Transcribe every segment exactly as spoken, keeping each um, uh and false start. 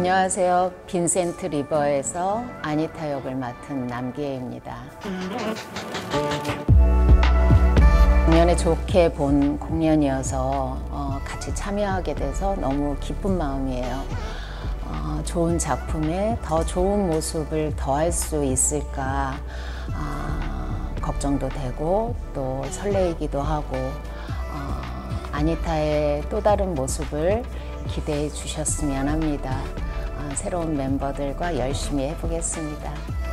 안녕하세요. 빈센트 리버에서 아니타 역을 맡은 남기혜입니다. 공연에 좋게 본 공연이어서 어, 같이 참여하게 돼서 너무 기쁜 마음이에요. 어, 좋은 작품에 더 좋은 모습을 더할 수 있을까 어, 걱정도 되고 또 설레이기도 하고 어, 아니타의 또 다른 모습을 기대해 주셨으면 합니다. 어, 새로운 멤버들과 열심히 해보겠습니다.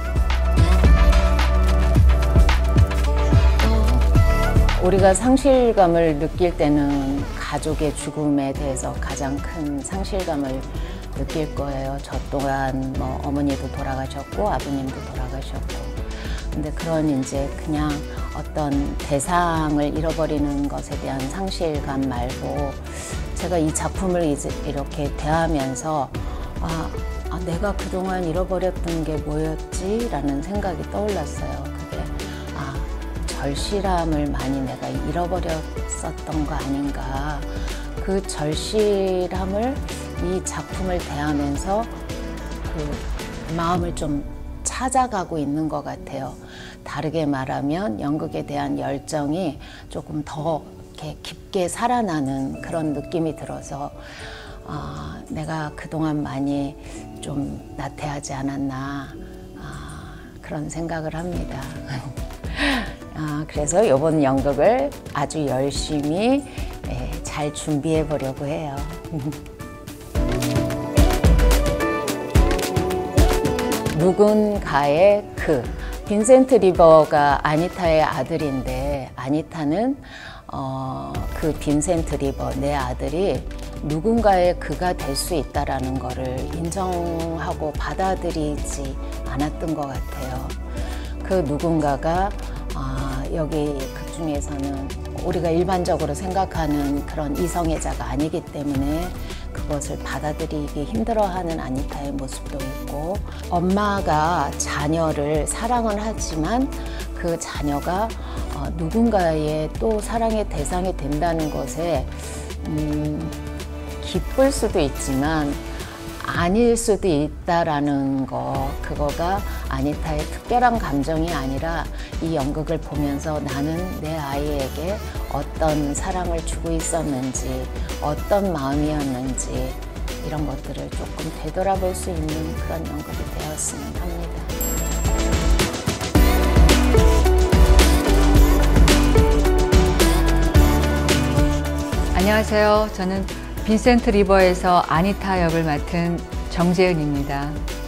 우리가 상실감을 느낄 때는 가족의 죽음에 대해서 가장 큰 상실감을 느낄 거예요. 저 또한 뭐 어머니도 돌아가셨고 아버님도 돌아가셨고. 근데 그런 이제 그냥 어떤 대상을 잃어버리는 것에 대한 상실감 말고 제가 이 작품을 이제 이렇게 대하면서 아, 아 내가 그동안 잃어버렸던 게 뭐였지? 라는 생각이 떠올랐어요. 그게 아 절실함을 많이 내가 잃어버렸었던 거 아닌가. 그 절실함을 이 작품을 대하면서 그 마음을 좀 찾아가고 있는 것 같아요. 다르게 말하면 연극에 대한 열정이 조금 더 이렇게 깊게 살아나는 그런 느낌이 들어서 어, 내가 그동안 많이 좀 나태하지 않았나 어, 그런 생각을 합니다. 어, 그래서 이번 연극을 아주 열심히 예, 잘 준비해 보려고 해요. 누군가의 그 빈센트 리버가 아니타의 아들인데 아니타는 어, 그 빈센트 리버 내 아들이 누군가의 그가 될 수 있다라는 거를 인정하고 받아들이지 않았던 것 같아요. 그 누군가가 어, 여기 극 중에서는 우리가 일반적으로 생각하는 그런 이성애자가 아니기 때문에 그것을 받아들이기 힘들어하는 아니타의 모습도 있고 엄마가 자녀를 사랑은 하지만 그 자녀가 어, 누군가의 또 사랑의 대상이 된다는 것에 음, 기쁠 수도 있지만 아닐 수도 있다라는 거 그거가 아니타의 특별한 감정이 아니라 이 연극을 보면서 나는 내 아이에게 어떤 사랑을 주고 있었는지 어떤 마음이었는지 이런 것들을 조금 되돌아볼 수 있는 그런 연극이 되었으면 합니다. 안녕하세요. 저는 빈센트 리버에서 아니타 역을 맡은 정재은입니다.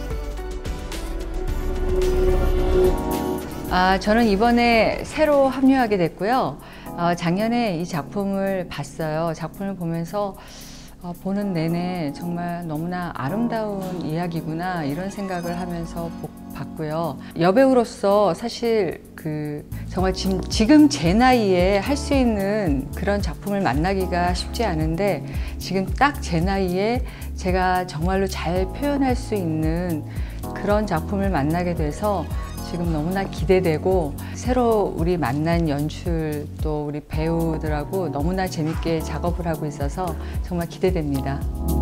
아, 저는 이번에 새로 합류하게 됐고요. 어, 작년에 이 작품을 봤어요. 작품을 보면서 어, 보는 내내 정말 너무나 아름다운 이야기구나 이런 생각을 하면서 봤고요. 여배우로서 사실 그 정말 지금, 지금 제 나이에 할 수 있는 그런 작품을 만나기가 쉽지 않은데 지금 딱 제 나이에 제가 정말로 잘 표현할 수 있는 그런 작품을 만나게 돼서 지금 너무나 기대되고 새로 우리 만난 연출 또 우리 배우들하고 너무나 재밌게 작업을 하고 있어서 정말 기대됩니다.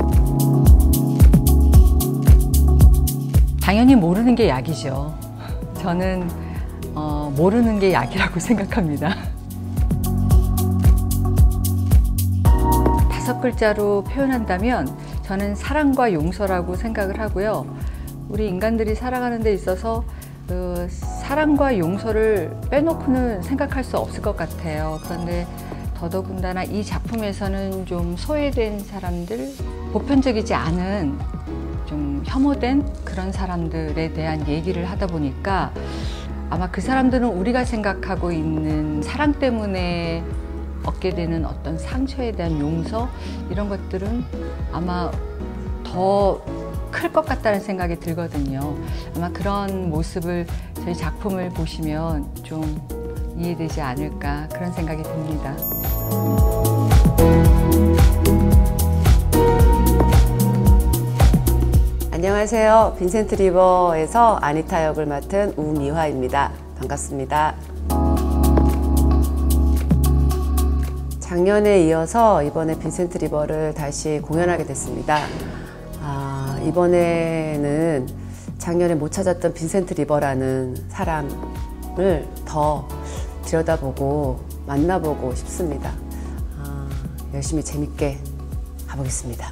당연히 모르는 게 약이죠. 저는 어, 모르는 게 약이라고 생각합니다. 다섯 글자로 표현한다면 저는 사랑과 용서라고 생각을 하고요. 우리 인간들이 살아가는 데 있어서 그 사랑과 용서를 빼놓고는 생각할 수 없을 것 같아요. 그런데 더더군다나 이 작품에서는 좀 소외된 사람들, 보편적이지 않은 좀 혐오된 그런 사람들에 대한 얘기를 하다 보니까 아마 그 사람들은 우리가 생각하고 있는 사랑 때문에 얻게 되는 어떤 상처에 대한 용서 이런 것들은 아마 더 클 것 같다는 생각이 들거든요. 아마 그런 모습을 저희 작품을 보시면 좀 이해되지 않을까 그런 생각이 듭니다. 안녕하세요. 빈센트 리버에서 아니타 역을 맡은 우미화입니다. 반갑습니다. 작년에 이어서 이번에 빈센트 리버를 다시 공연하게 됐습니다. 아, 이번에는 작년에 못 찾았던 빈센트 리버라는 사람을 더 들여다보고 만나보고 싶습니다. 아, 열심히 재밌게 가보겠습니다.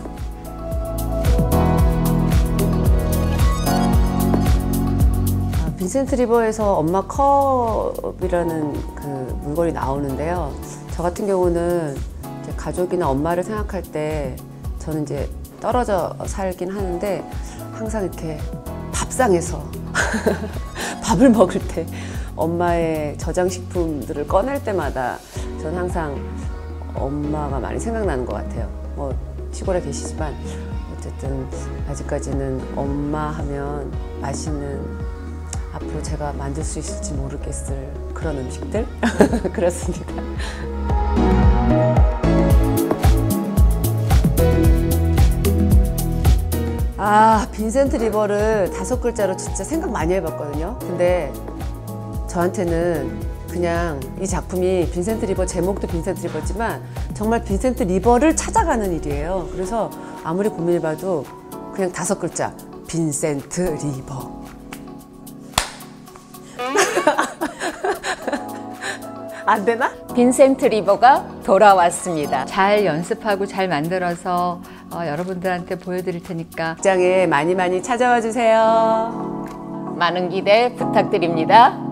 아, 빈센트 리버에서 엄마 컵이라는 그 물건이 나오는데요. 저 같은 경우는 이제 가족이나 엄마를 생각할 때 저는 이제 떨어져 살긴 하는데 항상 이렇게 밥상에서 밥을 먹을 때 엄마의 저장식품들을 꺼낼 때마다 저는 항상 엄마가 많이 생각나는 것 같아요. 뭐 시골에 계시지만 어쨌든 아직까지는 엄마 하면 맛있는, 앞으로 제가 만들 수 있을지 모르겠을 그런 음식들 그렇습니다. 아, 빈센트 리버를 다섯 글자로 진짜 생각 많이 해봤거든요. 근데 저한테는 그냥 이 작품이 빈센트 리버, 제목도 빈센트 리버지만 정말 빈센트 리버를 찾아가는 일이에요. 그래서 아무리 고민해봐도 그냥 다섯 글자, 빈센트 리버. 안 되나? 빈센트 리버가 돌아왔습니다. 잘 연습하고 잘 만들어서 어, 여러분들한테 보여드릴 테니까 극장에 많이 많이 찾아와 주세요. 많은 기대 부탁드립니다.